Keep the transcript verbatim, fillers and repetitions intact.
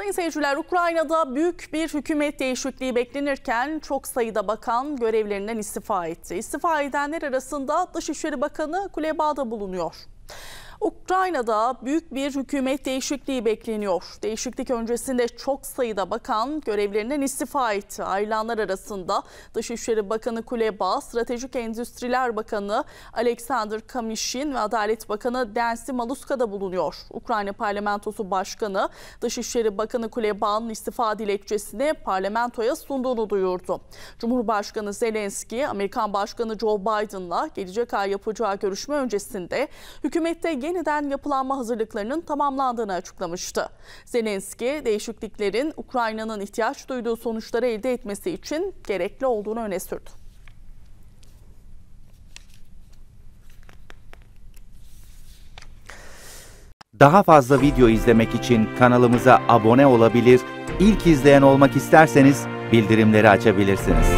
Sayın seyirciler, Ukrayna'da büyük bir hükümet değişikliği beklenirken çok sayıda bakan görevlerinden istifa etti. İstifa edenler arasında Dışişleri Bakanı Kuleba da bulunuyor. Ukrayna'da büyük bir hükümet değişikliği bekleniyor. Değişiklik öncesinde çok sayıda bakan görevlerinden istifa etti. Ayrılanlar arasında Dışişleri Bakanı Kuleba, Stratejik Endüstriler Bakanı Alexander Kamyshin ve Adalet Bakanı Denys Maluska da bulunuyor. Ukrayna Parlamentosu Başkanı Dışişleri Bakanı Kuleba'nın istifa dilekçesini parlamentoya sunduğunu duyurdu. Cumhurbaşkanı Zelenski, Amerikan Başkanı Joe Biden'la gelecek ay yapacağı görüşme öncesinde hükümette yeniden yapılanma hazırlıklarının tamamlandığını açıklamıştı. Zelenski, değişikliklerin Ukrayna'nın ihtiyaç duyduğu sonuçları elde etmesi için gerekli olduğunu öne sürdü. Daha fazla video izlemek için kanalımıza abone olabilir, ilk izleyen olmak isterseniz bildirimleri açabilirsiniz.